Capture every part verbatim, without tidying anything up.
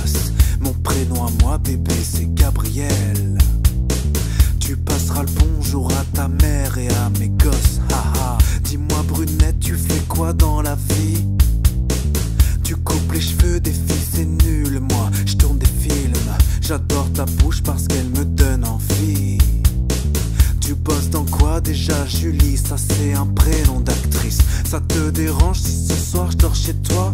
gosse. Mon prénom à moi, bébé, c'est Gabriel. Tu passeras le bonjour à ta mère et à mes gosses. Haha. Dis-moi brunette, tu fais quoi dans la vie? Tu coupes les cheveux des filles, c'est nul. Moi, je tourne des films. J'adore ta bouche parce qu'elle me donne envie. Tu bosses dans quoi déjà, Julie? Ça c'est un prénom d'actrice. Ça te dérange si ce soir je dors chez toi?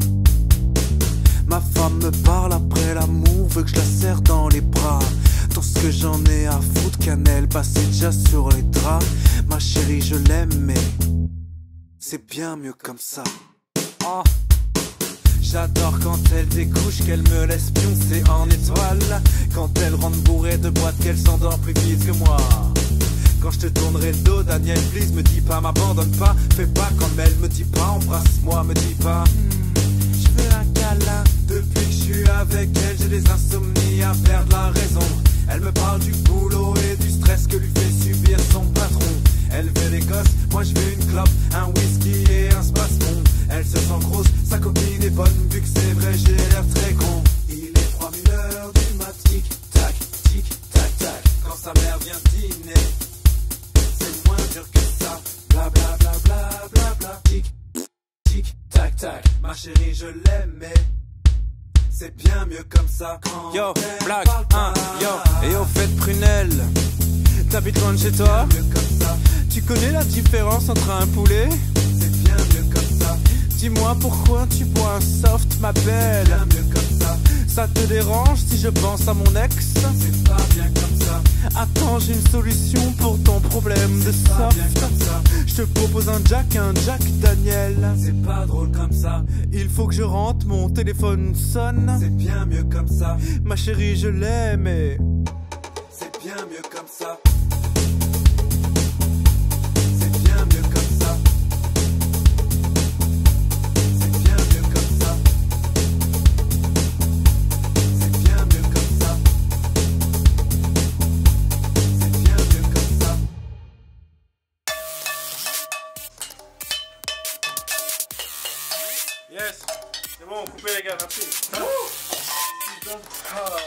Ma femme me parle après l'amour, veut que je la serre dans les bras. Tout ce que j'en ai à foutre, cannelle passée déjà sur les draps. Ma chérie je l'aime mais c'est bien mieux comme ça. Oh. J'adore quand elle découche, qu'elle me laisse pioncer en étoile. Quand elle rentre bourrée de boîte, qu'elle s'endort plus vite que moi. Quand je te tournerai le dos, Daniel, please, me dis pas, m'abandonne pas. Fais pas comme elle, me dis pas, embrasse-moi, me dis pas hmm, je veux un câlin. Depuis que je suis avec elle, j'ai des insomnies à perdre la raison. Elle me parle du boulot et du stress que lui fait subir son patron. Elle veut des gosses, moi je veux une clope, un whisky et un spasmon. Elle se sent grosse, sa copine est bonne, vu que c'est vrai j'ai l'air très con. Il est trois mille heures du mat, tic tac, tic tac tac. Quand sa mère vient dîner, c'est moins dur que ça. Bla bla bla bla bla bla. Tic, tic tac tac. Ma chérie je l'aime mais c'est bien mieux comme ça. Quand yo, black, hein, yo. Et au fait prunelle, t'habites loin de chez toi? Tu connais la différence entre un poulet? C'est bien mieux comme ça. Dis-moi pourquoi tu bois un soft, ma belle? C'est bien mieux comme ça. Ça te dérange si je pense à mon ex? C'est pas bien comme ça. Attends, j'ai une solution pour ton problème de soft. Je te propose un Jack, un Jack Daniel. C'est pas drôle comme ça. Il faut que je rentre, mon téléphone sonne. C'est bien mieux comme ça. Ma chérie, je l'aime et c'est bien mieux comme ça. Yes, c'est bon, coupez les gars, merci. Ah.